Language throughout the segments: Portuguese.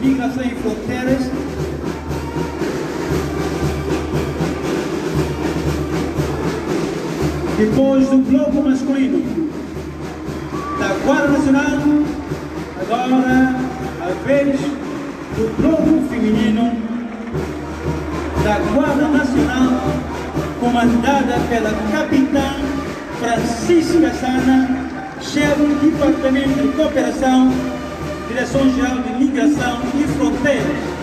Migração e Fronteiras, depois do bloco masculino da Guarda Nacional, agora a vez do bloco feminino da Guarda Nacional, comandada pela capitã Francisca Sana, chefe do Departamento de Cooperação, Direção-Geral de Migração e Fronteiras.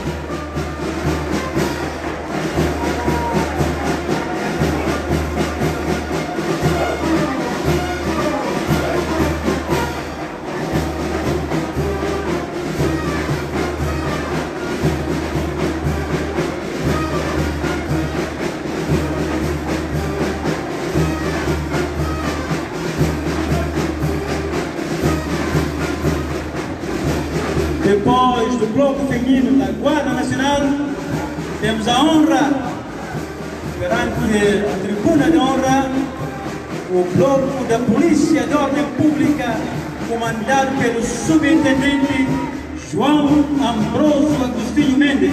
Depois do bloco feminino da Guarda Nacional, temos a honra, perante a tribuna de honra, o bloco da Polícia de Ordem Pública, comandado pelo subintendente João Ambrósio Agostinho Mendes.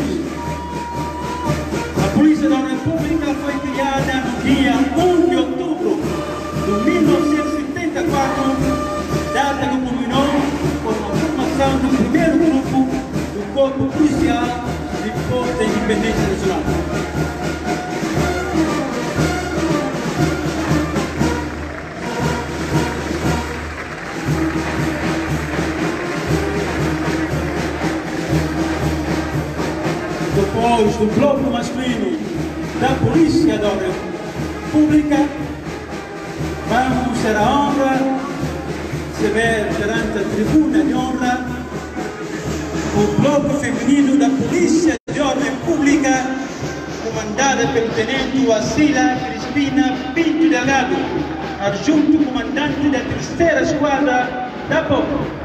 A Polícia de Ordem Pública foi criada no dia 1 de outubro de 1974, data que culminou com a formação do primeiro grupo do Corpo Policial depois da Independência Nacional. Depois do bloco masculino da Polícia de Ordem Pública, vamos ter a honra de receber perante a tribuna de honra o bloco feminino da Polícia de Ordem Pública, comandada pelo Tenente Wasila Crispina Pinto Delgado, adjunto comandante da 3ª Esquadra da POP.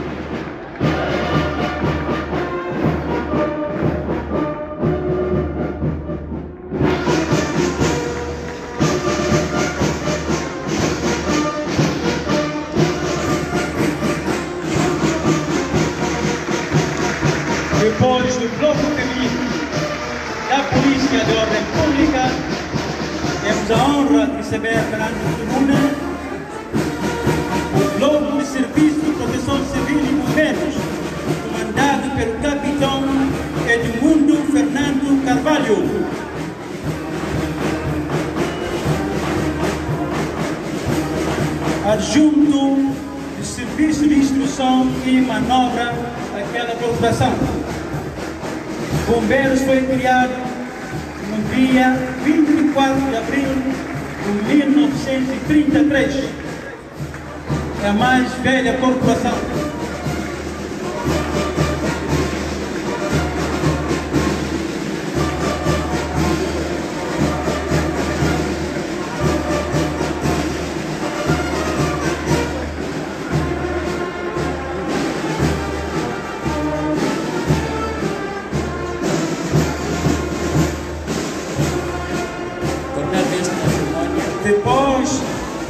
Depois do bloco feminino da Polícia de Ordem Pública, temos a honra de receber perante a tribuna o bloco de Serviço de Proteção Civil e Bombeiros, comandado pelo capitão Edmundo Fernando Carvalho. Adjunto do Serviço de Instrução e Manobra daquela corporação. Bombeiros foi criado no dia 24 de abril de 1933. É a mais velha corporação. Depois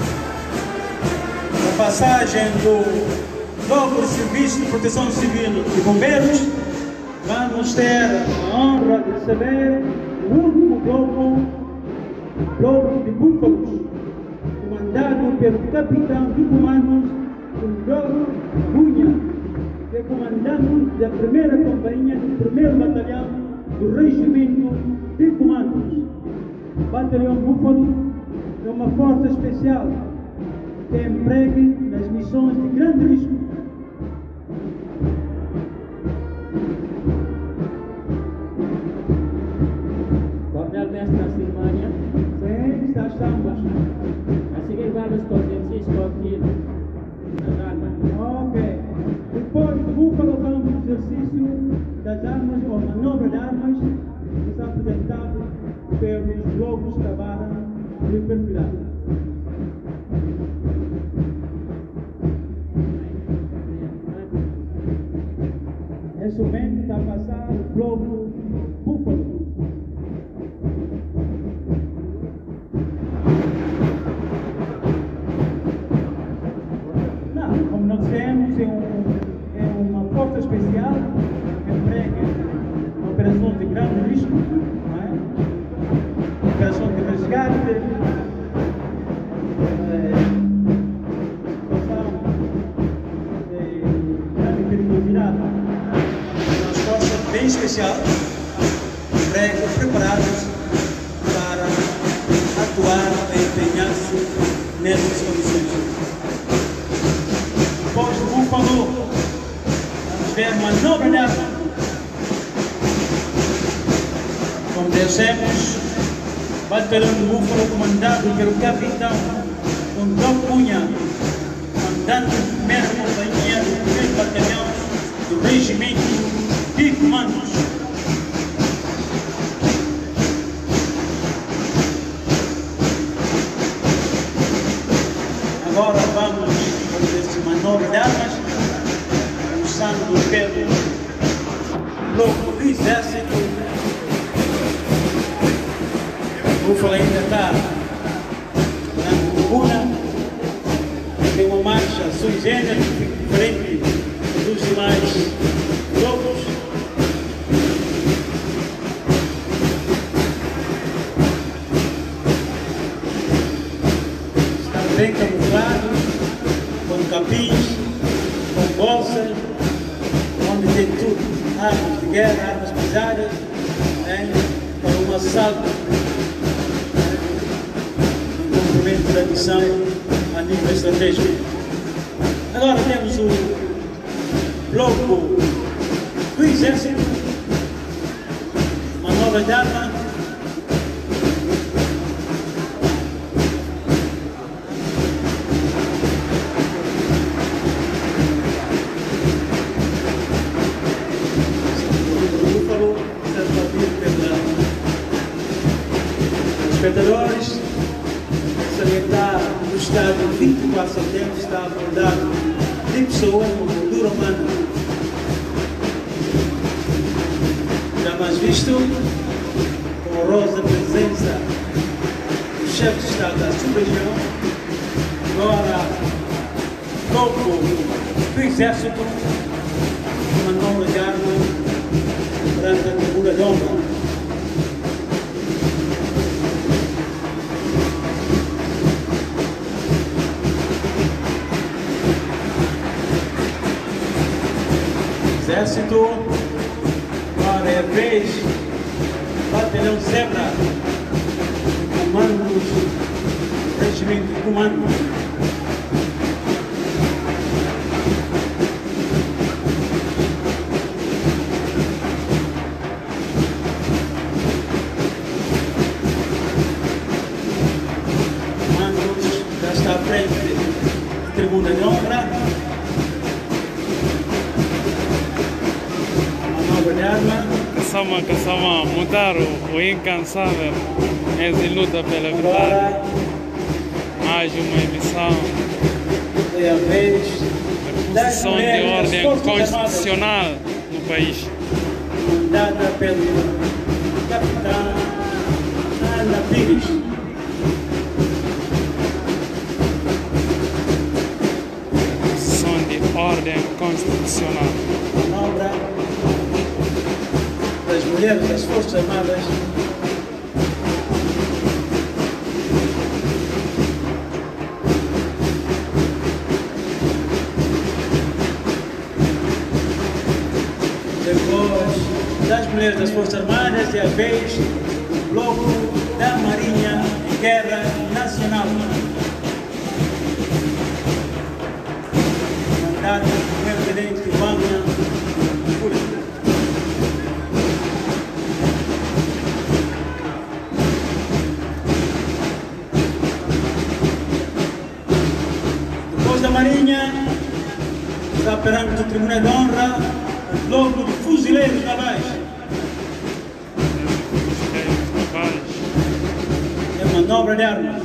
da passagem do novo Serviço de Proteção Civil e Bombeiros, vamos ter a honra de receber o último bloco de Búfalos, comandado pelo capitão de comandos Teodoro Cunha, que é comandante da 1ª Companhia do 1º Batalhão do Regimento de Comandos. Batalhão Búfalo é uma força especial que é empregue nas missões de grande risco. Coronel Mestre da Silvânia. Sim, estamos. A seguir vamos com Francisco Aquino. Ok. Depois do Búfalo, vamos ao exercício das armas, ou manobra de armas, que está apresentado pelos blocos que trabalham de perfilado. Nesse momento está a passar o bloco Búfalo. Não, como nós temos, é uma força especial que emprega risco, não é? Operação de resgate, uma força bem especial, preparadas para atuar e empenhar-se nessas condições. Depois do Búfalo, vamos ver uma nova data. Como dissemos, batalhão do Búfalo comandado pelo capitão Antônio Cunha, comandante da 1ª Companhia do 3º Batalhão do Regimento de Comandos. Agora vamos fazer uma nova de armas, começando pelo bloco do Exército. O Búfalo ainda está na tribuna, tem uma marcha sui generis diferente dos demais blocos. Está bem camuflado, com capins, com bolsas, onde tem tudo, armas de guerra, armas pesadas, para um assalto. Da missão a nível estratégico. Agora temos o bloco do Exército, uma nova arma. O Búfalo está batido pelos espectadores. Salientar no estádio 24 de setembro está abordado de pessoas com gordura humana. Jamais visto, com honrosa presença do chefe de Estado da sub-região, agora corpo do Exército, uma nova arma perante a tribuna de honra. Exército, agora é a vez, Batalhão Zebra, comandos, regimento de comando. Comandos, já está à frente, tribuna de honra. Caçama, mudar o incansável, eles em luta pela verdade. Mais uma emissão É a vez da posição de ordem constitucional no país. Dada pelo capitão Ana Pires. Posição de ordem constitucional. Manobra das mulheres das Forças Armadas. Depois das mulheres das Forças Armadas é a vez do bloco da Marinha e Guerra Nacional. Mandado pelo Tenente Vânia Pública. Da Marinha, está perante o Tribunal de Honra, o bloco de fuzileiros navais. É manobra de armas.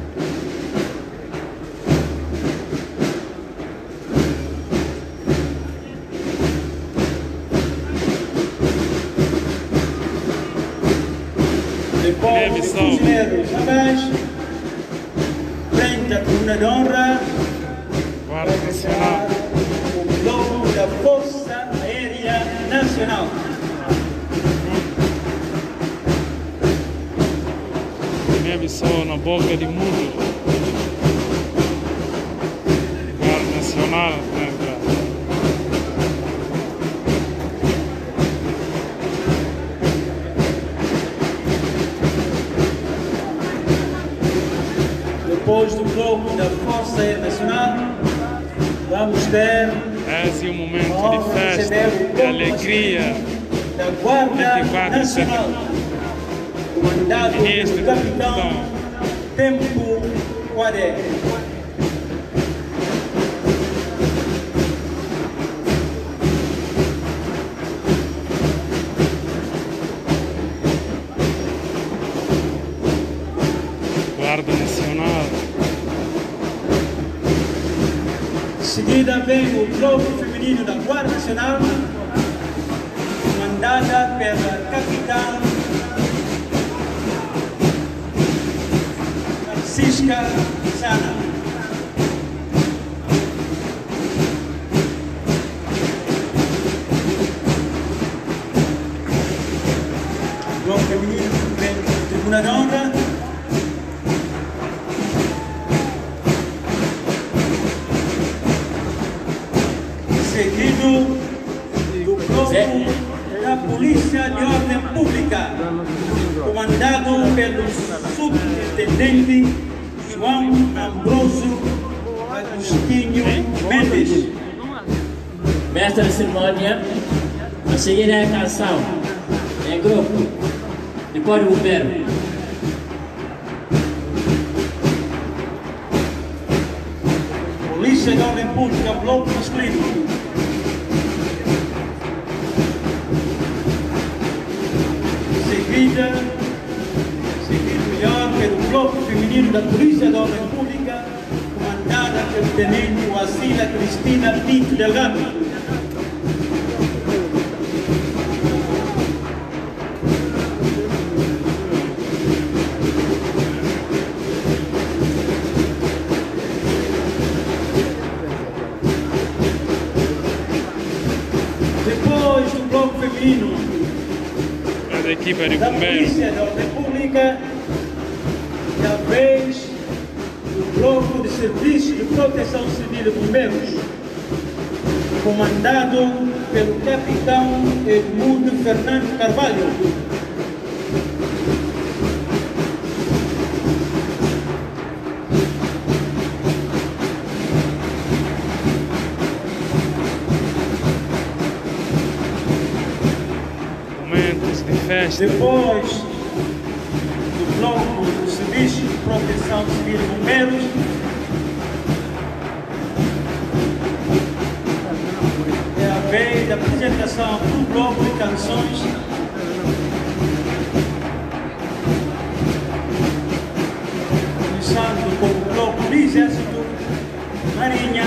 Depois, fuzileiros navais, frente à Tribunal de Honra. Guarda Nacional. O bloco da Força Aérea Nacional. pessoa na boca de mundo. Guarda Nacional, né, cara? Depois do bloco da Força Aérea Nacional, vamos ter Esse é um a momento honra de de festa, receber o de bloco alegria. da Guarda 24 de setembro. Nacional, comandado Ministro pelo da capitão Capitão. Tempo Quadé. Guarda Nacional. Em seguida vem o bloco feminino da Guarda Nacional, comandada pela capitã Francisca Sana. O bloco feminino vem do Tribuna de Honra. Seguido do bloco da Polícia de Ordem Pública, comandado pelo subtenente João Ambroso Agostinho Mendes. Mestre de cerimônia, a seguir é a canção, em grupo, depois o bombeiro. Polícia de Ordem Pública, bloco masculino. Seguido melhor pelo bloco feminino da Polícia de Ordem Pública, comandada pelo tenente Wasila Cristina Pinto Delgado. Depois do bloco feminino É da equipa de da bombeiros. Polícia da República, e a vez do Bloco de Serviço de Proteção Civil e Bombeiros, comandado pelo capitão Edmundo Fernando Carvalho. Momentos de festa. Depois do Bloco de Serviço de Proteção Civil e Bombeiros, é a vez da apresentação do Bloco de Canções começando com o Bloco do Exército, Marinha,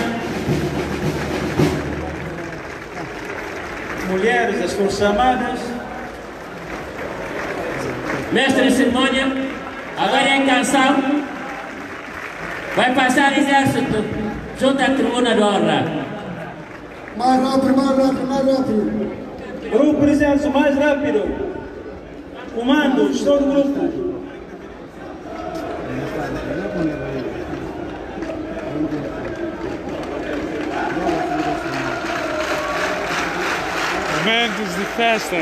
Mulheres das Forças Armadas. Mestre de cerimônia, agora é a canção, vai passar exército, junto à tribuna de honra. Mais rápido, mais rápido, mais rápido. Grupo de Exército mais rápido. Comandos, todo grupo. Momentos de festa.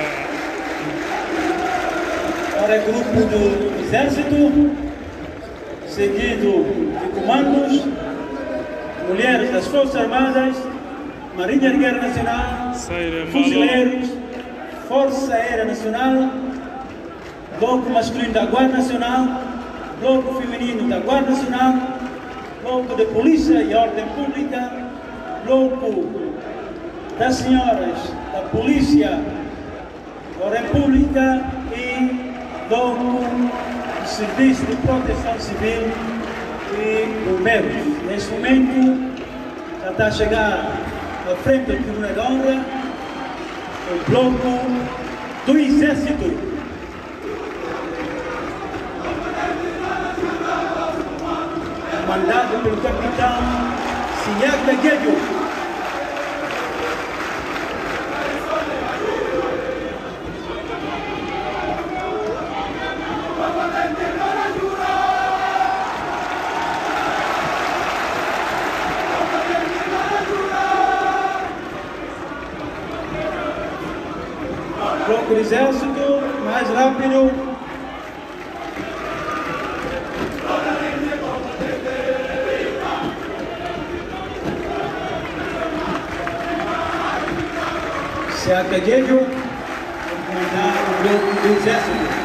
Para o grupo do Exército, seguido de comandos, mulheres das Forças Armadas, Marinha de Guerra Nacional, Saíra Fuzileiros, Força Aérea Nacional, Bloco Masculino da Guarda Nacional, Bloco Feminino da Guarda Nacional, Bloco de Polícia e Ordem Pública, Bloco das Senhoras da Polícia da Ordem Pública e Bloco de Serviço de Proteção Civil e Bombeiros. Neste momento já está a chegar à frente da Tribuna de Honra o Bloco do Exército. Comandado pelo capitão Siaga Guedio. Bloco de Exército, mais rápido. Se acadêmico, comandar o Bloco do Exército.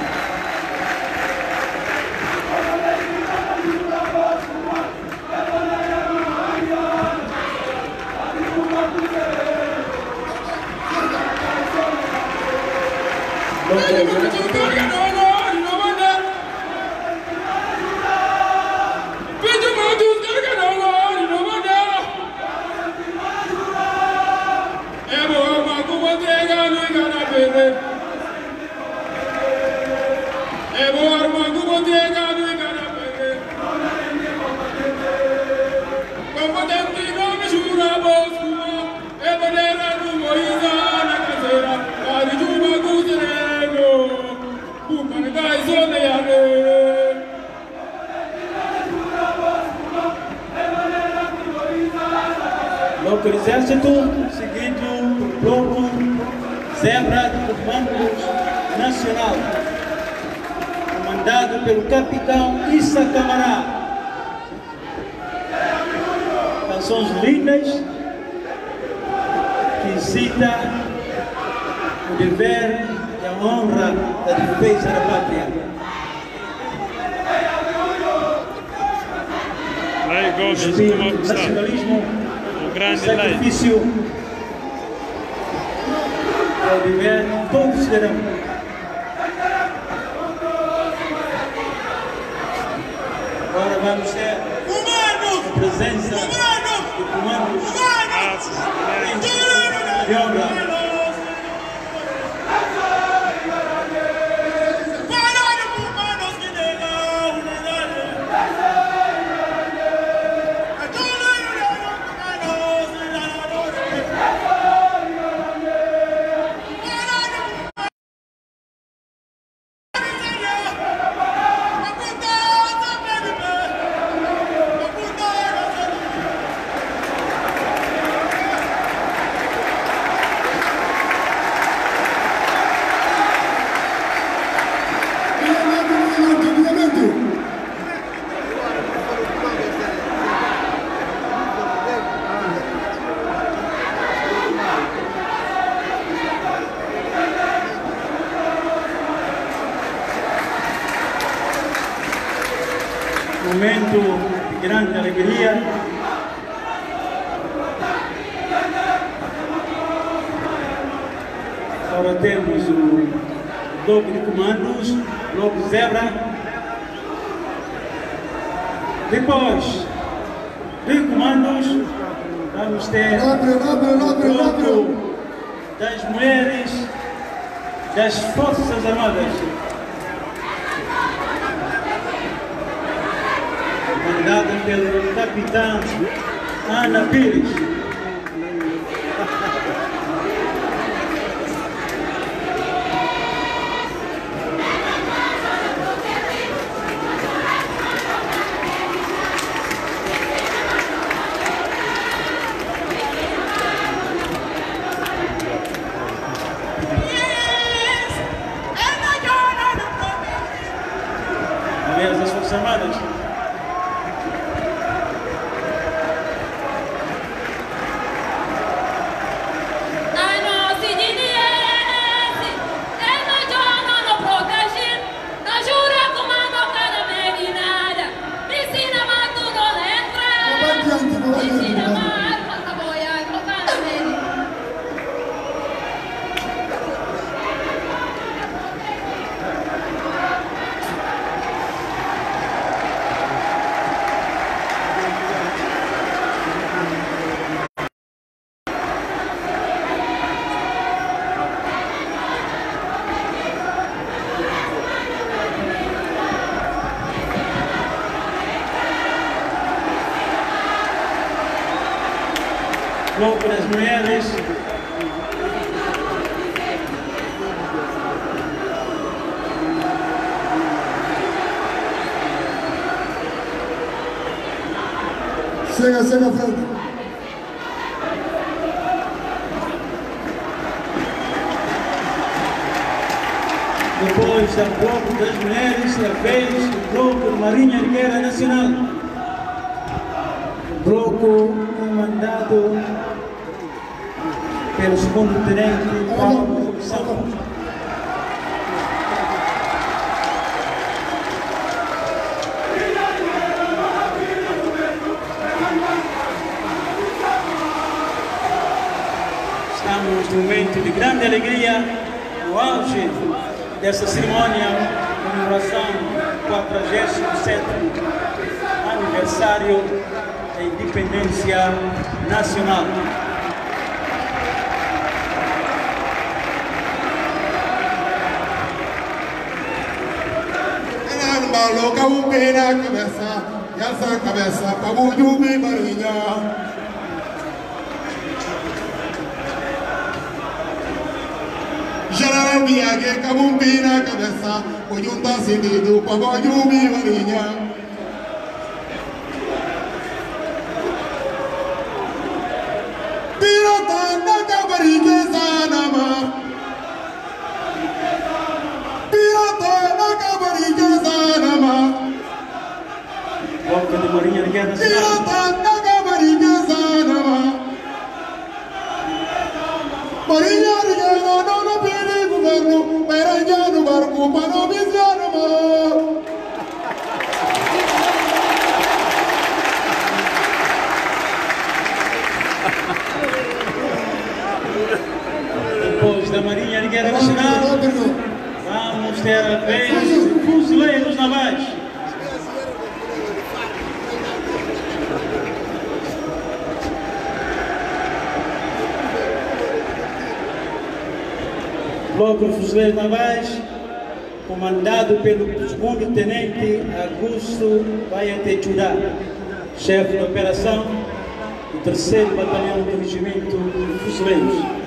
Bloco do Exército, seguido por Bloco Zebra do Comando Nacional, comandado pelo Capitão Issa Camará. Canções lindas que cita o dever e a honra da defesa da pátria. O espírito do nacionalismo, o sacrifício é o dever de todo cidadão. Agora vamos ter a presença de comandos de honra. Momento de grande alegria. Agora temos o Bloco de Comandos, Bloco Zebra. Depois de comandos, vamos ter o Bloco das Mulheres das Forças Armadas, comandada pelo Capitão Ana Pires. Mulheres das Forças Armadas. Bloco das Mulheres. Chega à frente. Depois do Bloco das Mulheres, a vez do Bloco de Marinha Arqueira Nacional. O bloco comandado pelo segundo-tenente Paulo Santos. Estamos num momento de grande alegria, no auge dessa cerimônia de comemoração do 47º aniversário da independência nacional. Coloca o pé na cabeça, e essa cabeça para o Júbi Marinha. General Viague, com um pé na cabeça, o junta sentido para o Júbi Marinha. Pirata na cabariqueza na mar. Pirata na cabariqueza na mar. Bloco de Marinha Arqueira Nacional. Pirata na cabariqueza na mar. Marinha Arqueira não pede governo, Marinha no barco para não vigiar no mar. Depois da Marinha Arqueira Nacional, vamos ter a vez de fuzileiros navais. Bloco de Fuzileiros Navais, comandado pelo segundo-tenente Augusto Baiatechurá, chefe de operação do 3º Batalhão do Regimento de Fuzileiros.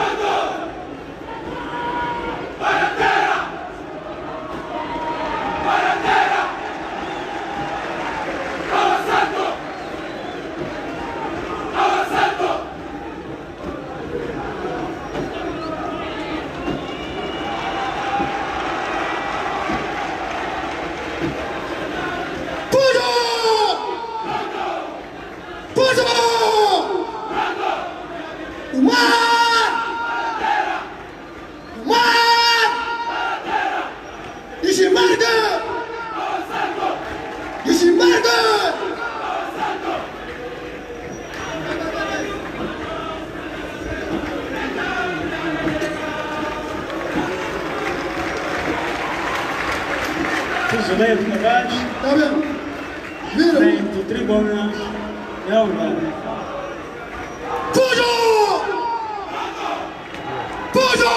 Fuzileiros Navais, frente tribuna de honra. Fujo! Fujo!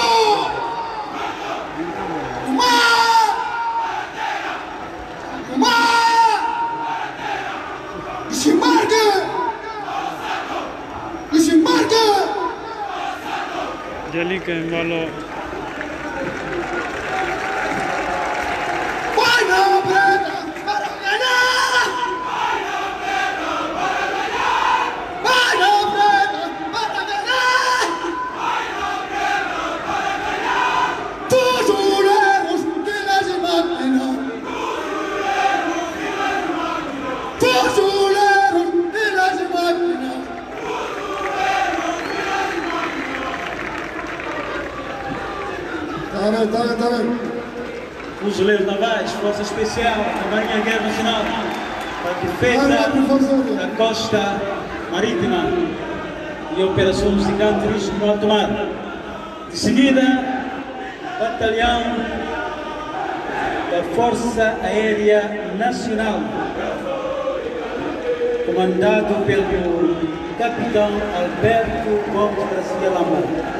Jalika embaló. Tá bem. Fuzileiros Navais, Força Especial da Marinha Arqueira Nacional, para a defesa da costa marítima e operações de risco no alto mar. De seguida, Batalhão da Força Aérea Nacional, comandado pelo Capitão Alberto Gomes Garcia Lama.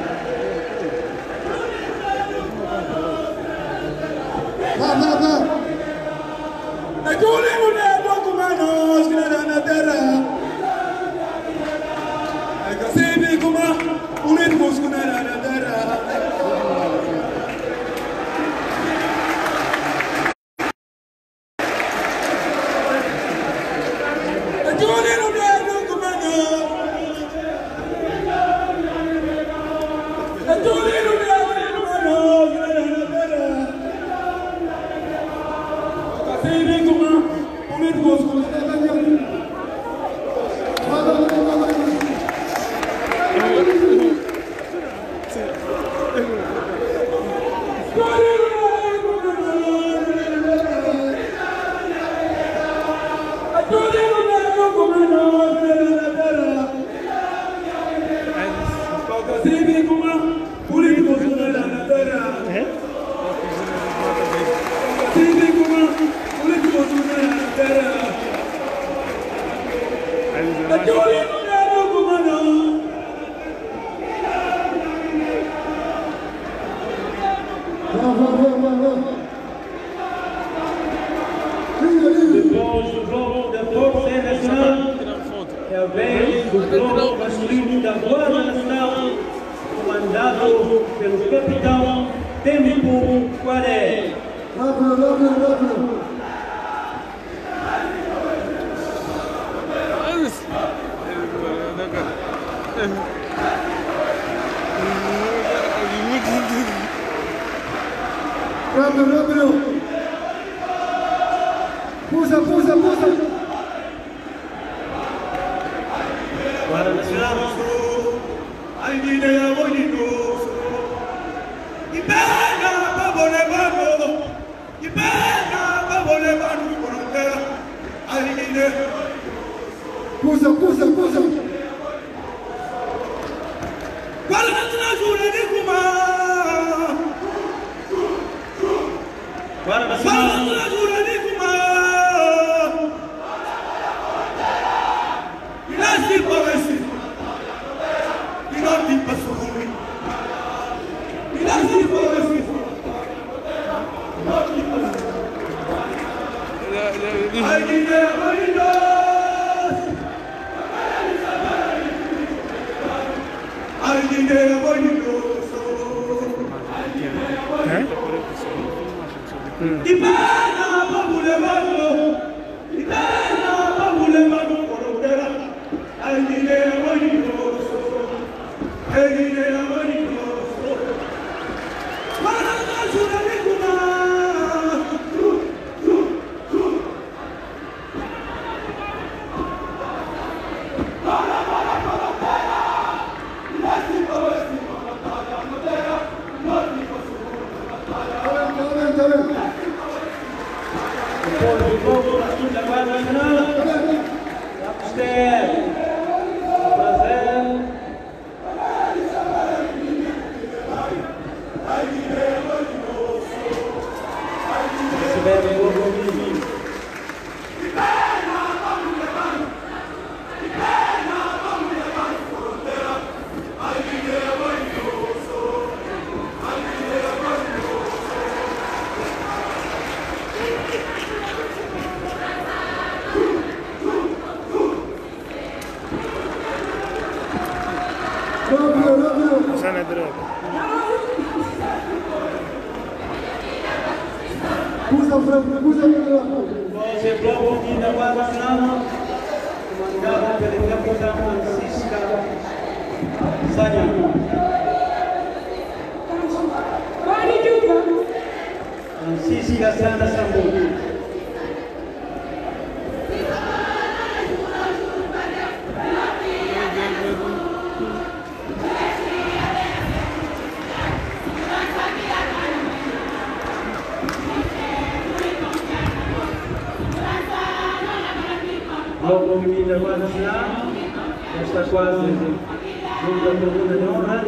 Comandado pelo capitão Tempo Guaré. Rápido. Puxa. Guarda Nacional. Puxa. Guarda Nacional. Voce Bloco da Guarda Nacional, comandado pelo capitão Francisca Sanya. Francisca Sanda Sambu. Bloco da Guarda Nacional, está quase junto à tribuna de honra.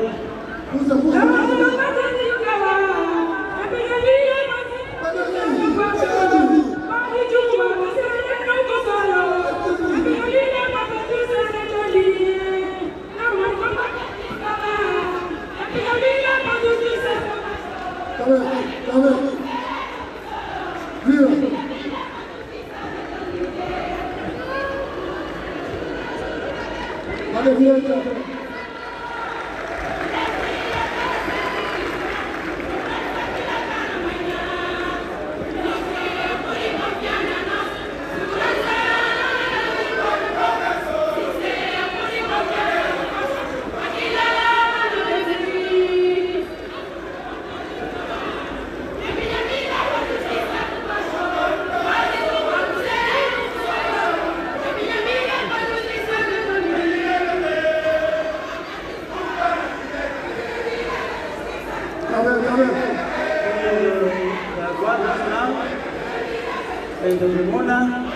frente à tribuna.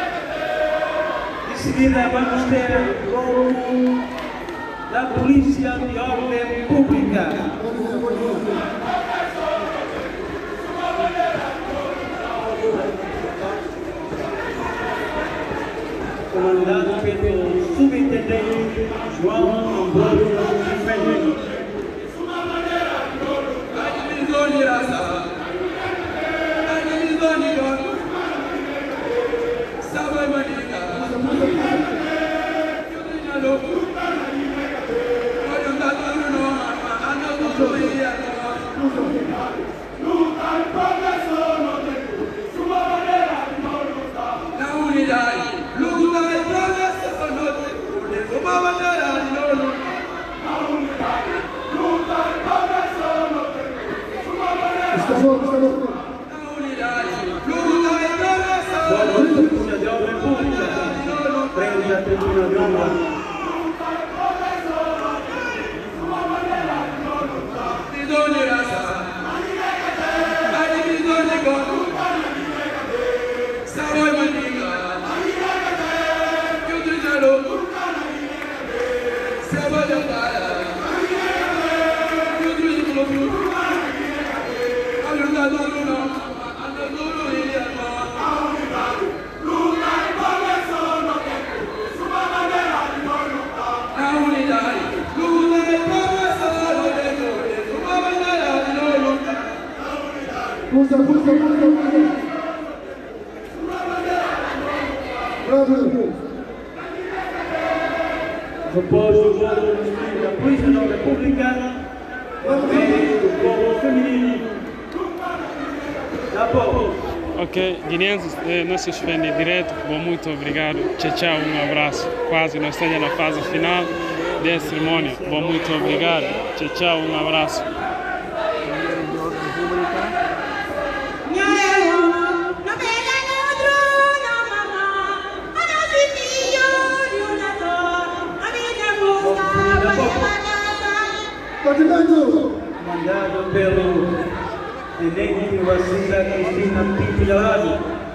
De seguida vamos ter o corpo da Polícia de Ordem Pública. Comandado pelo subintendente João Ambrósio Fernandes. Polícia de Ordem Pública, frente à tribuna de honra. Após o voto da Polícia da República, o povo feminino da povo. Ok, guineenses, nós se suspende direto. Bom, muito obrigado. Tchau, tchau, um abraço. Quase nós estamos na fase final da cerimônia. Bom, muito obrigado. Tchau, tchau, um abraço. Mandado pelo tenente Wasila Cristina Pinto Lado.